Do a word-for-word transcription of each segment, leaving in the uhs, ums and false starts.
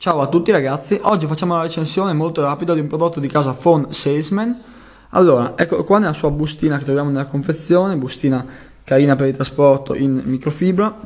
Ciao a tutti ragazzi, oggi facciamo una recensione molto rapida di un prodotto di casa Phone Salesman. Allora, ecco qua nella sua bustina che troviamo nella confezione, bustina carina per il trasporto in microfibra.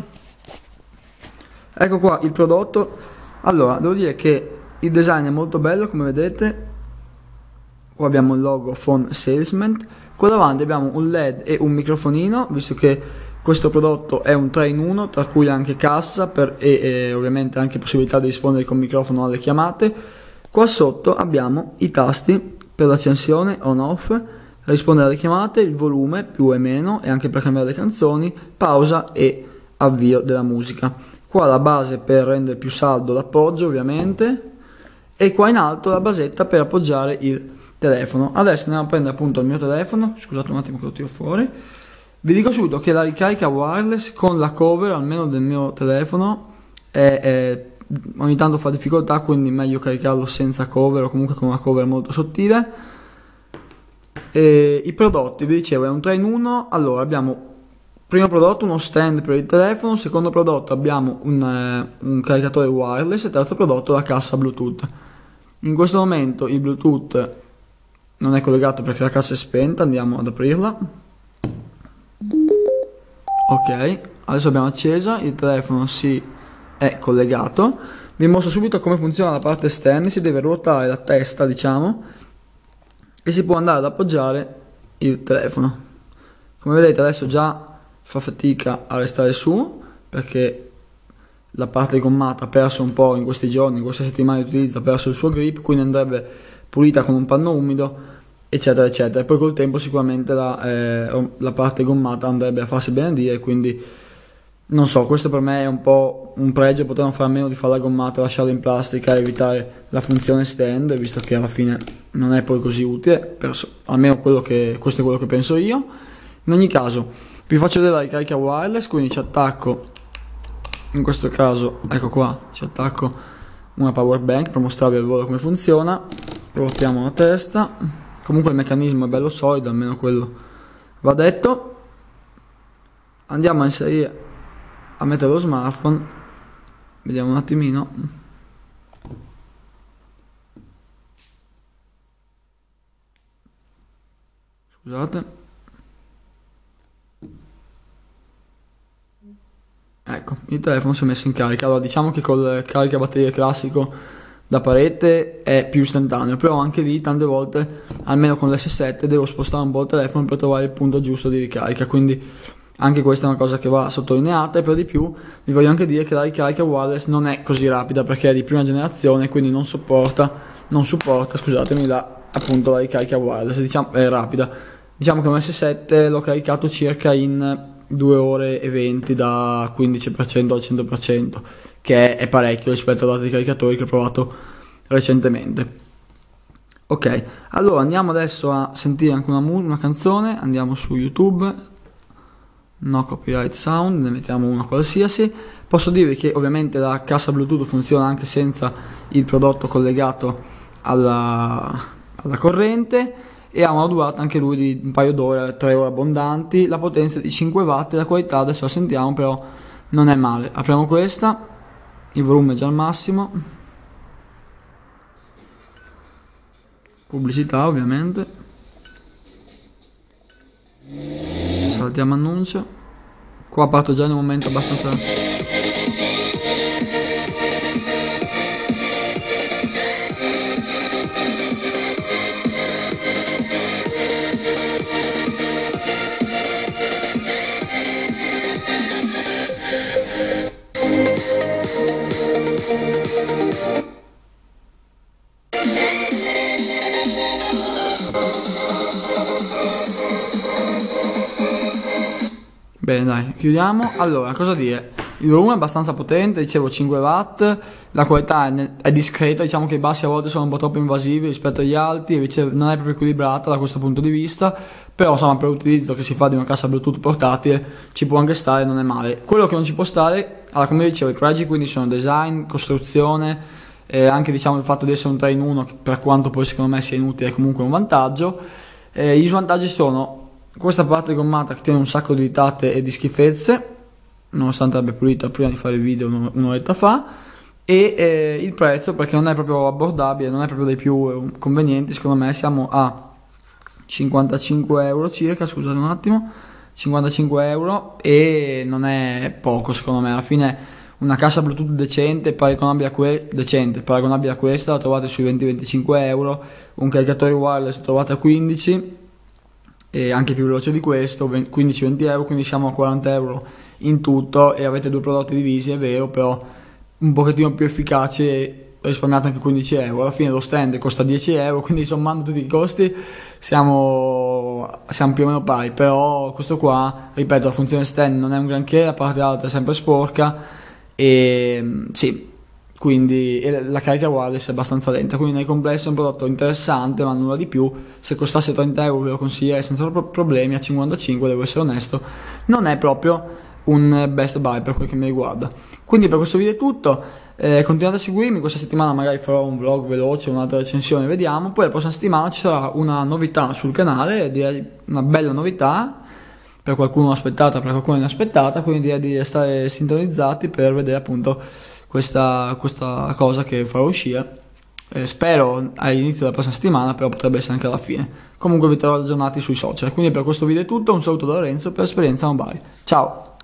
Ecco qua il prodotto. Allora, devo dire che il design è molto bello, come vedete. Qua abbiamo il logo Phone Salesman. Qua davanti abbiamo un L E D e un microfonino, visto che questo prodotto è un tre in uno, tra cui anche cassa per, e, e ovviamente anche possibilità di rispondere con microfono alle chiamate. Qua sotto abbiamo i tasti per l'accensione on-off, rispondere alle chiamate, il volume più e meno e anche per cambiare le canzoni, pausa e avvio della musica. Qua la base per rendere più saldo l'appoggio ovviamente, e qua in alto la basetta per appoggiare il telefono. Adesso andiamo a prendere appunto il mio telefono, scusate un attimo che lo tiro fuori. Vi dico subito che la ricarica wireless con la cover, almeno del mio telefono, è, è, ogni tanto fa difficoltà, quindi meglio caricarlo senza cover o comunque con una cover molto sottile. E i prodotti, vi dicevo, è un tre in uno. Allora abbiamo primo prodotto uno stand per il telefono, secondo prodotto abbiamo un, eh, un caricatore wireless e terzo prodotto la cassa Bluetooth. In questo momento il Bluetooth non è collegato perché la cassa è spenta, andiamo ad aprirla. Ok, adesso abbiamo accesa, il telefono si è collegato. Vi mostro subito come funziona la parte esterna. Si deve ruotare la testa, diciamo, e si può andare ad appoggiare il telefono. Come vedete adesso già fa fatica a restare su perché la parte gommata ha perso un po' in questi giorni, in queste settimane di utilizzo, ha perso il suo grip, quindi andrebbe pulita con un panno umido, eccetera eccetera. E poi col tempo sicuramente la, eh, la parte gommata andrebbe a farsi benedire, quindi non so, questo per me è un po' un pregio, potevano fare a meno di fare la gommata, lasciarla in plastica e evitare la funzione stand, visto che alla fine non è poi così utile, per, almeno quello che, questo è quello che penso io. In ogni caso vi faccio vedere la ricarica wireless, quindi ci attacco, in questo caso ecco qua, ci attacco una power bank per mostrarvi al volo come funziona. Ruotiamo la testa. Comunque il meccanismo è bello solido, almeno quello va detto. Andiamo a inserire, a mettere lo smartphone, vediamo un attimino. Scusate. Ecco, il telefono si è messo in carica. Allora diciamo che col caricabatterie classico da parete è più istantaneo, però anche lì tante volte, almeno con l'esse sette, devo spostare un po' il telefono per trovare il punto giusto di ricarica, quindi anche questa è una cosa che va sottolineata. E per di più vi voglio anche dire che la ricarica wireless non è così rapida perché è di prima generazione, quindi non sopporta, non supporta, scusatemi, la, appunto la ricarica wireless, diciamo è rapida. Diciamo che un esse sette l'ho caricato circa in due ore e venti, da quindici per cento al cento per cento, che è parecchio rispetto ad altri caricatori che ho provato recentemente. Ok, allora andiamo adesso a sentire anche una, una canzone. Andiamo su YouTube, no copyright sound, ne mettiamo una qualsiasi. Posso dirvi che ovviamente la cassa Bluetooth funziona anche senza il prodotto collegato alla, alla corrente, e ha una durata anche lui di un paio d'ore, tre ore abbondanti. La potenza è di cinque watt, la qualità adesso la sentiamo, però non è male. Apriamo questa, il volume è già al massimo, pubblicità ovviamente, saltiamo annuncio. Qua parto già in un momento abbastanza... Bene dai, chiudiamo. Allora, cosa dire? Il volume è abbastanza potente, dicevo cinque watt, la qualità è, è discreta, diciamo che i bassi a volte sono un po' troppo invasivi rispetto agli alti, invece non è proprio equilibrata da questo punto di vista, però insomma per l'utilizzo che si fa di una cassa Bluetooth portatile ci può anche stare, non è male. Quello che non ci può stare, allora come dicevo, i pregi quindi sono design, costruzione, e anche diciamo il fatto di essere un tre in uno, per quanto poi secondo me sia inutile, è comunque un vantaggio. Eh, gli svantaggi sono questa parte gommata che tiene un sacco di ditate e di schifezze, nonostante l'abbia pulita prima di fare il video un'oretta fa, e eh, il prezzo, perché non è proprio abbordabile, non è proprio dei più eh, convenienti, secondo me siamo a cinquantacinque euro circa, scusate un attimo, cinquantacinque euro, e non è poco secondo me. Alla fine una cassa Bluetooth decente, paragonabile a, que- decente, paragonabile a questa, la trovate sui venti venticinque euro, un caricatore wireless lo trovate a quindici, e anche più veloce di questo, quindici venti euro, quindi siamo a quaranta euro in tutto, e avete due prodotti divisi, è vero, però un pochettino più efficaci, e risparmiate anche quindici euro. Alla fine lo stand costa dieci euro, quindi sommando tutti i costi siamo, siamo più o meno pari. Però questo qua, ripeto, la funzione stand non è un granché, la parte alta è sempre sporca, e sì, quindi e la carica wireless è abbastanza lenta, quindi nel complesso è un prodotto interessante ma nulla di più. Se costasse trenta euro ve lo consiglierei senza problemi, a cinquantacinque devo essere onesto non è proprio un best buy per quel che mi riguarda. Quindi per questo video è tutto, eh, continuate a seguirmi, questa settimana magari farò un vlog veloce, un'altra recensione, vediamo. Poi la prossima settimana ci sarà una novità sul canale, direi una bella novità, per qualcuno aspettata, per qualcuno inaspettata, quindi direi di stare sintonizzati per vedere appunto questa, questa cosa che farò uscire. Eh, spero all'inizio della prossima settimana, però potrebbe essere anche alla fine. Comunque vi terrò aggiornati sui social. Quindi per questo video è tutto, un saluto da Lorenzo per Esperienza Mobile. Ciao!